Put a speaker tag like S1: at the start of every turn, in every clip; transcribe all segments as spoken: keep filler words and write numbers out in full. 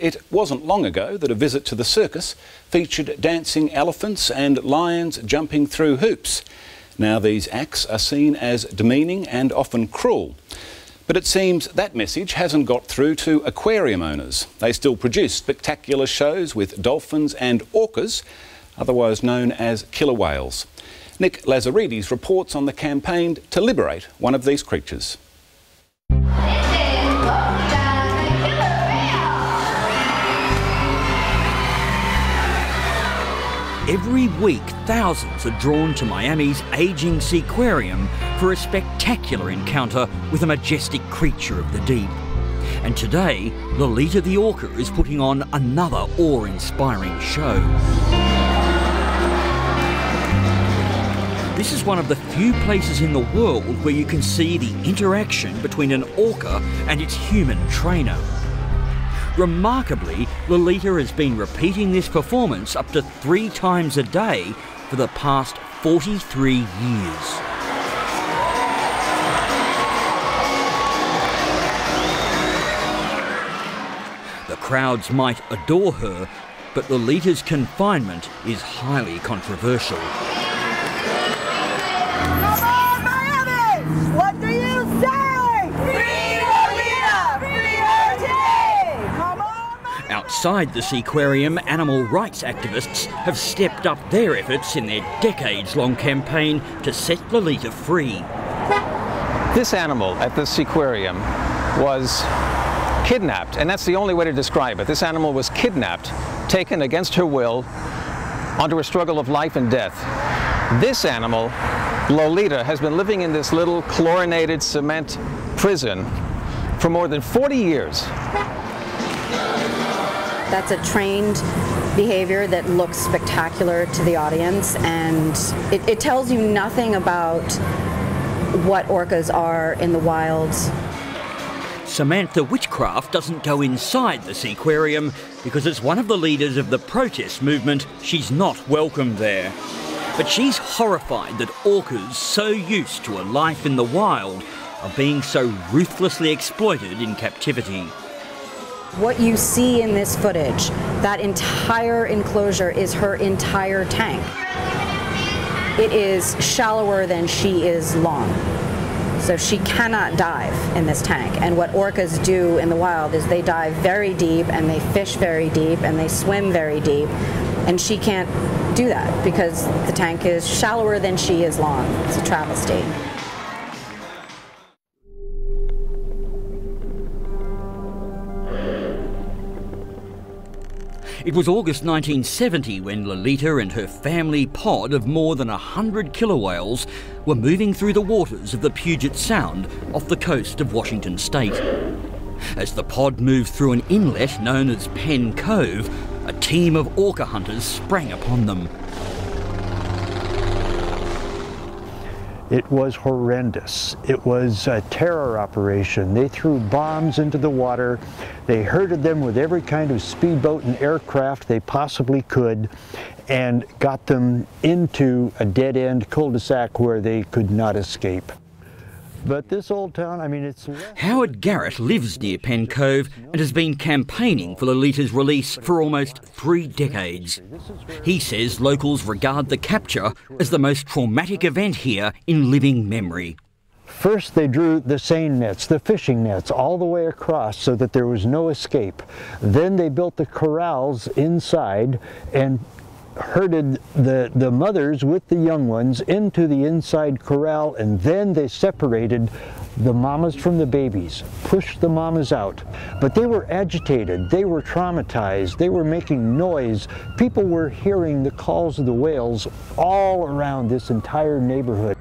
S1: It wasn't long ago that a visit to the circus featured dancing elephants and lions jumping through hoops. Now these acts are seen as demeaning and often cruel. But it seems that message hasn't got through to aquarium owners. They still produce spectacular shows with dolphins and orcas, otherwise known as killer whales. Nick Lazaridis reports on the campaign to liberate one of these creatures.
S2: Every week, thousands are drawn to Miami's ageing Seaquarium for a spectacular encounter with a majestic creature of the deep. And today, Lolita the orca is putting on another awe-inspiring show. This is one of the few places in the world where you can see the interaction between an orca and its human trainer. Remarkably, Lolita has been repeating this performance up to three times a day for the past forty-three years. The crowds might adore her, but Lolita's confinement is highly controversial.
S3: Come on, Miami! What do you say? Free Lolita! Free her today! Come on, Miami!
S2: Outside the Seaquarium, animal rights activists have stepped up their efforts in their decades-long campaign to set Lolita free.
S4: This animal at the Seaquarium was kidnapped, and that's the only way to describe it. This animal was kidnapped, taken against her will, onto a struggle of life and death. This animal, Lolita, has been living in this little chlorinated cement prison for more than forty years.
S5: That's a trained behavior that looks spectacular to the audience, and it, it tells you nothing about what orcas are in the wild.
S2: Samantha Witchcraft doesn't go inside the Seaquarium because as one of the leaders of the protest movement, she's not welcome there. But she's horrified that orcas, so used to a life in the wild, are being so ruthlessly exploited in captivity.
S5: What you see in this footage, that entire enclosure is her entire tank. It is shallower than she is long. So she cannot dive in this tank. And what orcas do in the wild is they dive very deep and they fish very deep and they swim very deep. And she can't do that because the tank is shallower than she is long. It's a travesty.
S2: It was August nineteen seventy when Lolita and her family pod of more than a hundred killer whales were moving through the waters of the Puget Sound off the coast of Washington state. As the pod moved through an inlet known as Penn Cove, a team of orca hunters sprang upon them.
S6: It was horrendous. It was a terror operation. They threw bombs into the water. They herded them with every kind of speedboat and aircraft they possibly could and got them into a dead-end cul-de-sac where they could not escape. But this old town, I mean, it's...
S2: Howard Garrett lives near Penn Cove and has been campaigning for Lolita's release for almost three decades. He says locals regard the capture as the most traumatic event here in living memory.
S6: First, they drew the seine nets, the fishing nets, all the way across so that there was no escape. Then they built the corrals inside and herded the, the mothers with the young ones into the inside corral, and then they separated the mamas from the babies, pushed the mamas out. But they were agitated, they were traumatized, they were making noise. People were hearing the calls of the whales all around this entire neighborhood.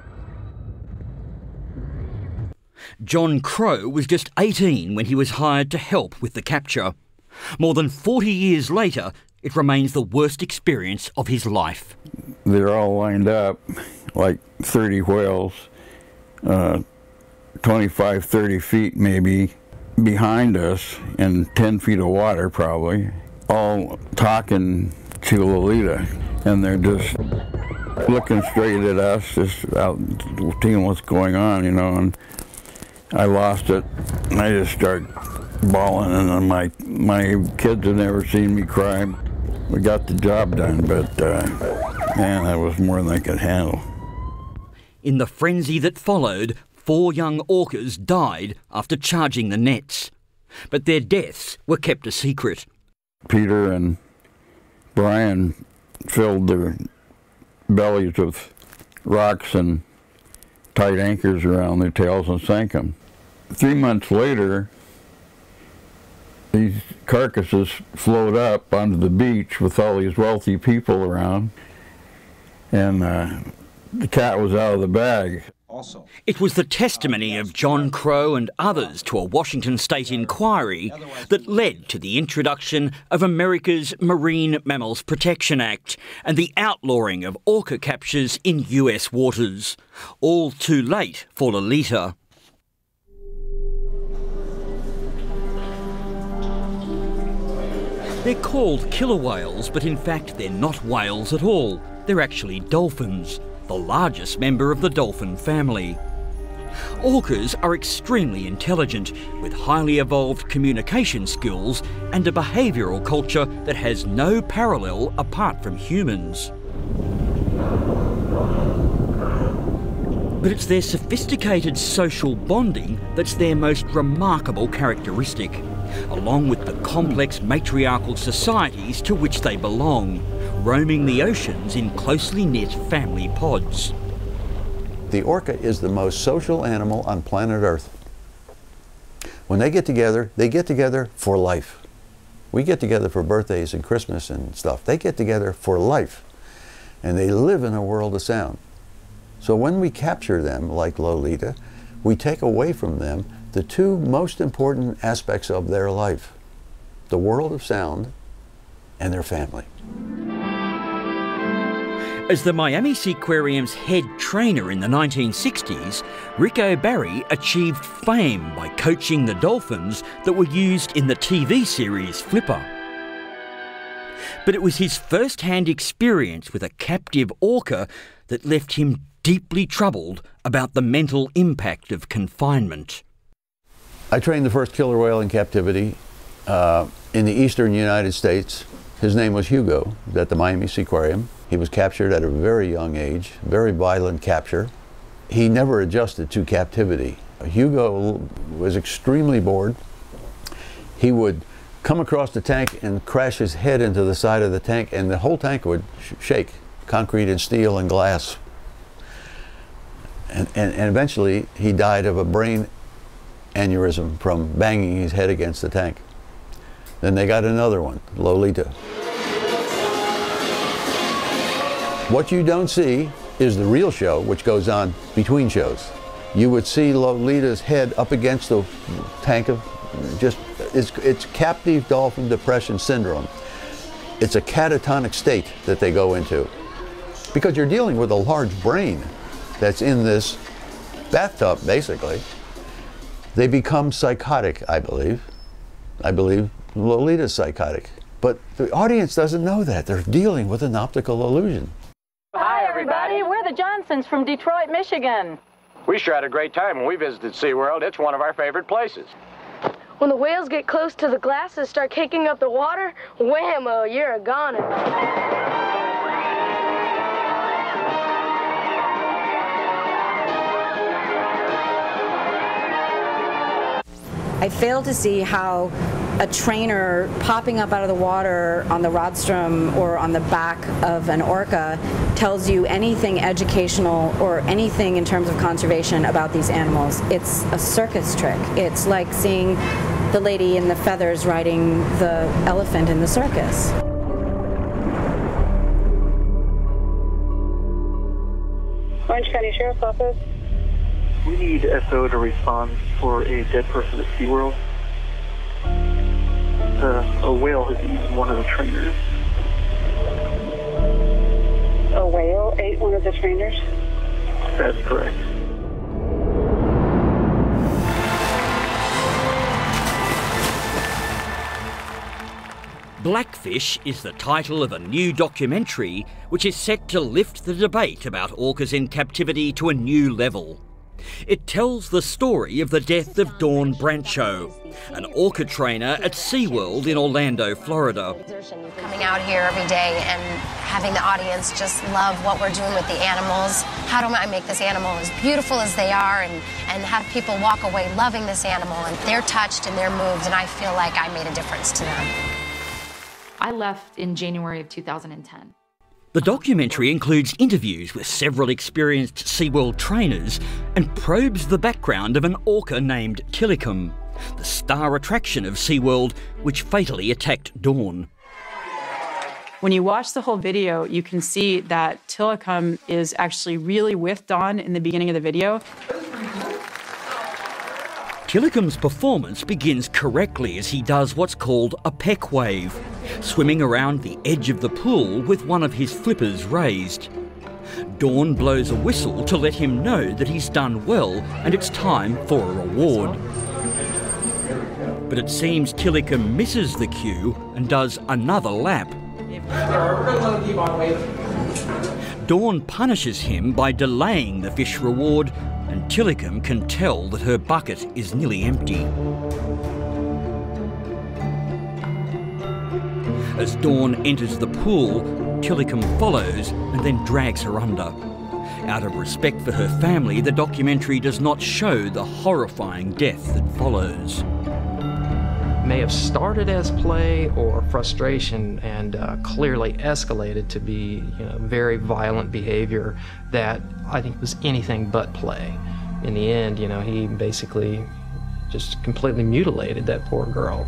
S2: John Crow was just eighteen when he was hired to help with the capture. More than forty years later, it remains the worst experience of his life.
S7: They're all lined up, like thirty whales, uh, twenty-five, thirty feet maybe, behind us in ten feet of water probably, all talking to Lolita. And they're just looking straight at us, just out seeing what's going on, you know. And I lost it, and I just started bawling, and my my kids have never seen me cry. We got the job done, but uh, man, that was more than I could handle.
S2: In the frenzy that followed, four young orcas died after charging the nets. But their deaths were kept a secret.
S7: Peter and Brian filled their bellies with rocks and tied anchors around their tails and sank them. Three months later, these carcasses float up onto the beach with all these wealthy people around, and uh, the cat was out of the bag.
S2: Also, it was the testimony of John Crow and others to a Washington state inquiry that led to the introduction of America's Marine Mammals Protection Act and the outlawing of orca captures in U S waters. All too late for Lolita. They're called killer whales, but in fact they're not whales at all. They're actually dolphins, the largest member of the dolphin family. Orcas are extremely intelligent, with highly evolved communication skills and a behavioural culture that has no parallel apart from humans. But it's their sophisticated social bonding that's their most remarkable characteristic, along with the complex matriarchal societies to which they belong, roaming the oceans in closely knit family pods.
S8: The orca is the most social animal on planet Earth. When they get together, they get together for life. We get together for birthdays and Christmas and stuff. They get together for life, and they live in a world of sound. So when we capture them, like Lolita, we take away from them the two most important aspects of their life: the world of sound and their family.
S2: As the Miami Seaquarium's head trainer in the nineteen sixties, Rick O'Barry achieved fame by coaching the dolphins that were used in the T V series Flipper. But it was his first-hand experience with a captive orca that left him deeply troubled about the mental impact of confinement.
S8: I trained the first killer whale in captivity uh, in the eastern United States. His name was Hugo, at the Miami Seaquarium. He was captured at a very young age, very violent capture. He never adjusted to captivity. Hugo was extremely bored. He would come across the tank and crash his head into the side of the tank, and the whole tank would sh shake, concrete and steel and glass. And, and, and eventually he died of a brain aneurysm from banging his head against the tank. Then they got another one, Lolita. What you don't see is the real show, which goes on between shows. You would see Lolita's head up against the tank of just, it's, it's captive dolphin depression syndrome. It's a catatonic state that they go into, because you're dealing with a large brain that's in this bathtub, basically. They become psychotic, I believe. I believe Lolita's psychotic. But the audience doesn't know that. They're dealing with an optical illusion.
S9: Hi, everybody. We're the Johnsons from Detroit, Michigan.
S10: We sure had a great time when we visited SeaWorld. It's one of our favorite places.
S11: When the whales get close to the glass and start kicking up the water, whammo, you're a goner.
S5: I fail to see how a trainer popping up out of the water on the rostrum or on the back of an orca tells you anything educational or anything in terms of conservation about these animals. It's a circus trick. It's like seeing the lady in the feathers riding the elephant in the circus.
S11: Orange County Sheriff's Office.
S12: We need S O to respond for a dead person at SeaWorld. Uh, a whale has eaten one of the trainers.
S11: A whale ate one of the trainers?
S12: That's correct.
S2: Blackfish is the title of a new documentary which is set to lift the debate about orcas in captivity to a new level. It tells the story of the death of Dawn Brancho, an orca trainer at SeaWorld in Orlando, Florida.
S13: Coming out here every day and having the audience just love what we're doing with the animals. How do I make this animal as beautiful as they are, and, and have people walk away loving this animal, and they're touched and they're moved, and I feel like I made a difference to them.
S14: I left in January of two thousand ten.
S2: The documentary includes interviews with several experienced SeaWorld trainers and probes the background of an orca named Tilikum, the star attraction of SeaWorld, which fatally attacked Dawn.
S15: When you watch the whole video, you can see that Tilikum is actually really with Dawn in the beginning of the video.
S2: Tilikum's performance begins correctly as he does what's called a peck wave, swimming around the edge of the pool with one of his flippers raised. Dawn blows a whistle to let him know that he's done well and it's time for a reward. But it seems Tilikum misses the cue and does another lap. Dawn punishes him by delaying the fish reward, and Tilikum can tell that her bucket is nearly empty. As Dawn enters the pool, Tilikum follows and then drags her under. Out of respect for her family, the documentary does not show the horrifying death that follows.
S16: May have started as play or frustration and uh, clearly escalated to be, you know, very violent behavior that I think was anything but play. In the end, you know, he basically just completely mutilated that poor girl.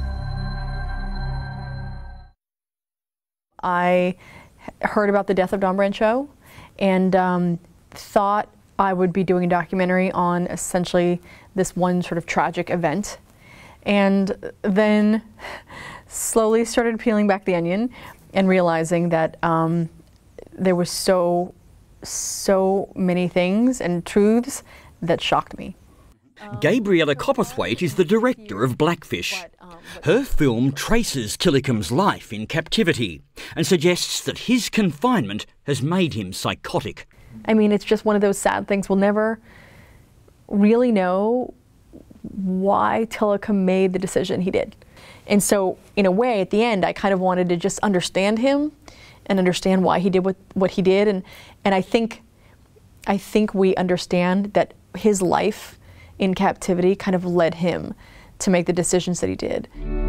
S17: I heard about the death of Dawn Brancho and um, thought I would be doing a documentary on essentially this one sort of tragic event. And then slowly started peeling back the onion and realizing that um, there was so, so many things and truths that shocked me.
S2: Gabriella Copperthwaite is the director of Blackfish. Her film traces Tilikum's life in captivity and suggests that his confinement has made him psychotic.
S17: I mean, it's just one of those sad things. We'll never really know why Tilikum made the decision he did. And so, in a way, at the end, I kind of wanted to just understand him and understand why he did what, what he did. And, and I think, I think we understand that his life in captivity kind of led him to make the decisions that he did.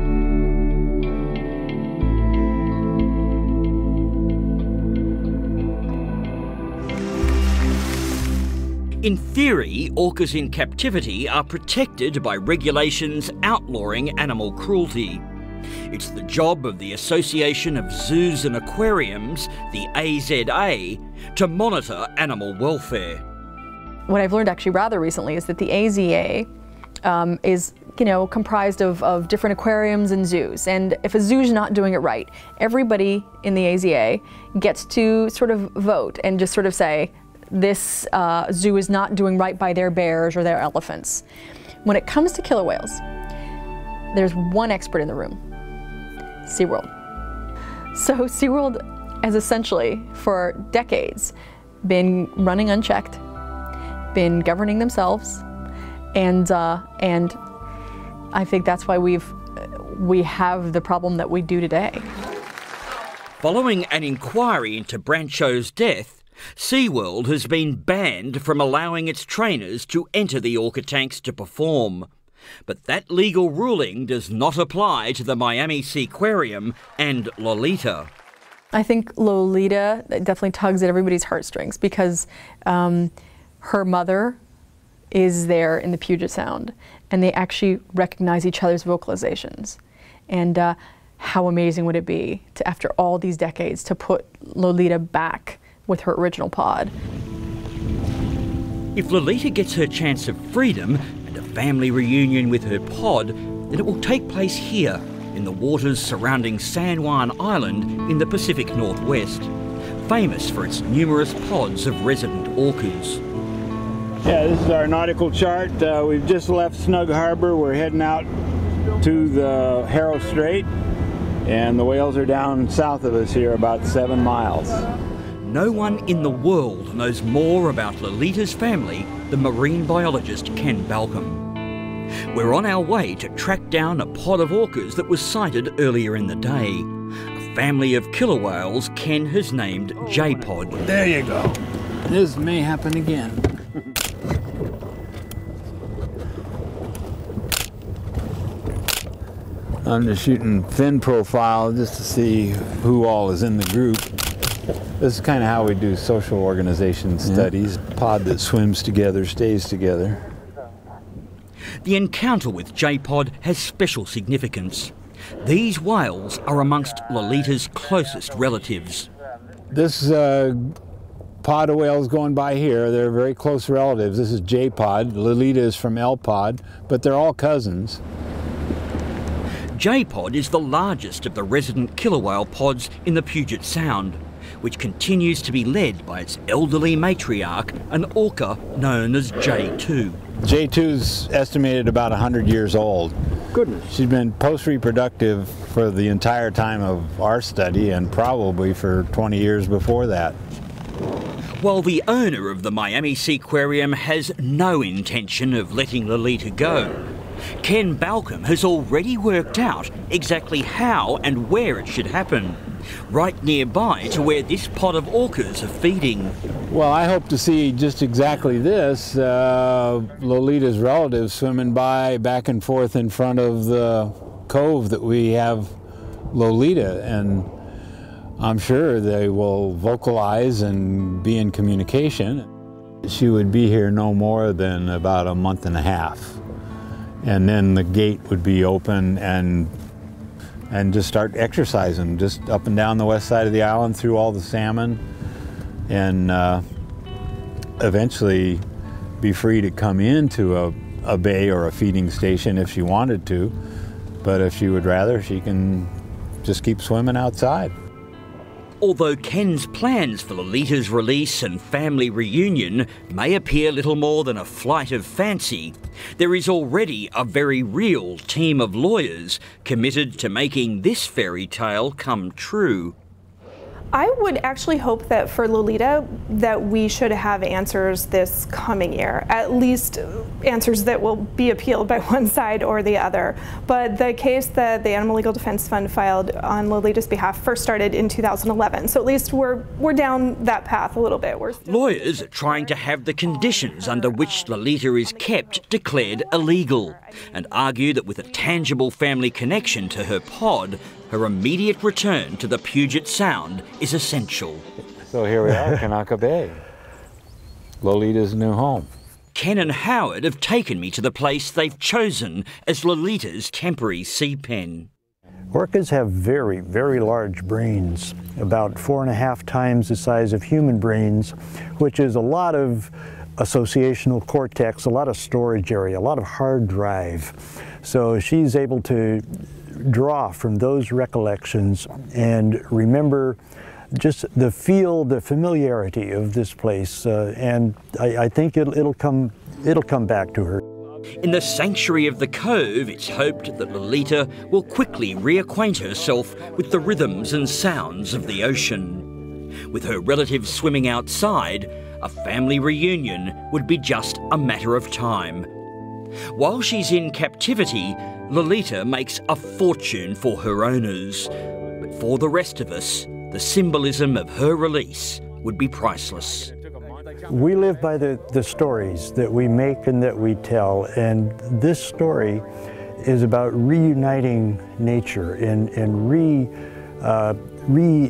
S2: In theory, orcas in captivity are protected by regulations outlawing animal cruelty. It's the job of the Association of Zoos and Aquariums, the A Z A, to monitor animal welfare.
S17: What I've learned actually rather recently is that the A Z A um, is, you know, comprised of, of different aquariums and zoos. And if a zoo's not doing it right, everybody in the A Z A gets to sort of vote and just sort of say, this uh, zoo is not doing right by their bears or their elephants. When it comes to killer whales, there's one expert in the room, SeaWorld. So SeaWorld has essentially, for decades, been running unchecked, been governing themselves, and uh, and I think that's why we've we have the problem that we do today.
S2: Following an inquiry into Brancho's death, SeaWorld has been banned from allowing its trainers to enter the orca tanks to perform. But that legal ruling does not apply to the Miami Seaquarium and Lolita.
S17: I think Lolita definitely tugs at everybody's heartstrings because um, her mother is there in the Puget Sound and they actually recognize each other's vocalizations. And uh, how amazing would it be to, after all these decades, to put Lolita back with her original pod.
S2: If Lolita gets her chance of freedom and a family reunion with her pod, then it will take place here, in the waters surrounding San Juan Island in the Pacific Northwest, famous for its numerous pods of resident orcas.
S18: Yeah, this is our nautical chart. Uh, we've just left Snug Harbor. We're heading out to the Harrow Strait, and the whales are down south of us here about seven miles.
S2: No one in the world knows more about Lolita's family the marine biologist Ken Balcombe. We're on our way to track down a pod of orcas that was sighted earlier in the day. A family of killer whales Ken has named J-Pod.
S18: There you go. This may happen again. I'm just shooting fin profile just to see who all is in the group. This is kind of how we do social organization studies. Yeah. Pod that swims together stays together.
S2: The encounter with J-Pod has special significance. These whales are amongst Lolita's closest relatives.
S18: This uh, pod of whales going by here, they're very close relatives. This is J-Pod, Lolita is from L-Pod, but they're all cousins.
S2: J-Pod is the largest of the resident killer whale pods in the Puget Sound, which continues to be led by its elderly matriarch, an orca known as J two.
S18: J two's estimated about one hundred years old. Goodness. She's been post-reproductive for the entire time of our study and probably for twenty years before that.
S2: While the owner of the Miami Seaquarium has no intention of letting Lolita go, Ken Balcombe has already worked out exactly how and where it should happen, right nearby to where this pod of orcas are feeding.
S18: Well, I hope to see just exactly this, uh, Lolita's relatives swimming by back and forth in front of the cove that we have Lolita, and I'm sure they will vocalize and be in communication. She would be here no more than about a month and a half. And then the gate would be open and and just start exercising, just up and down the west side of the island through all the salmon, and uh, eventually be free to come into a, a bay or a feeding station if she wanted to. But if she would rather, she can just keep swimming outside.
S2: Although Ken's plans for Lolita's release and family reunion may appear little more than a flight of fancy, there is already a very real team of lawyers committed to making this fairy tale come true.
S19: I would actually hope that for Lolita that we should have answers this coming year, at least answers that will be appealed by one side or the other. But the case that the Animal Legal Defense Fund filed on Lolita's behalf first started in two thousand eleven, so at least we're, we're down that path a little bit. We're still
S2: Lawyers are trying to have the conditions under which Lolita is kept declared illegal, and argue that with a tangible family connection to her pod, her immediate return to the Puget Sound is essential.
S18: So here we are, Kanaka Bay, Lolita's new home.
S2: Ken and Howard have taken me to the place they've chosen as Lolita's temporary sea pen.
S6: Orcas have very, very large brains, about four and a half times the size of human brains, which is a lot of associational cortex, a lot of storage area, a lot of hard drive. So she's able to draw from those recollections and remember just the feel, the familiarity of this place, uh, and I, I think it'll, it'll come, it'll come back to her.
S2: In the sanctuary of the cove, it's hoped that Lolita will quickly reacquaint herself with the rhythms and sounds of the ocean. With her relatives swimming outside, a family reunion would be just a matter of time. While she's in captivity, Lolita makes a fortune for her owners. But for the rest of us, the symbolism of her release would be priceless.
S6: We live by the, the stories that we make and that we tell, and this story is about reuniting nature and, and re, uh, re,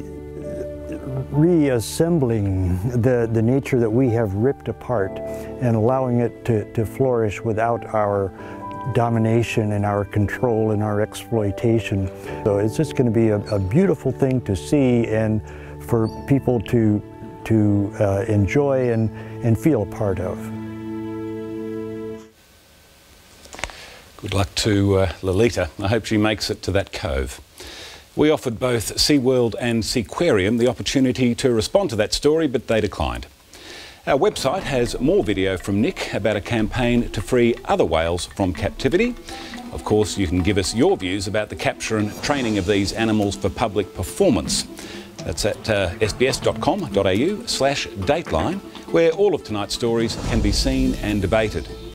S6: reassembling the, the nature that we have ripped apart and allowing it to, to flourish without our domination and our control and our exploitation. So it's just going to be a, a beautiful thing to see and for people to, to uh, enjoy and, and feel a part of.
S1: Good luck to uh, Lolita. I hope she makes it to that cove. We offered both SeaWorld and Seaquarium the opportunity to respond to that story, but they declined. Our website has more video from Nick about a campaign to free other whales from captivity. Of course, you can give us your views about the capture and training of these animals for public performance. That's at uh, sbs.com.au slash Dateline, where all of tonight's stories can be seen and debated.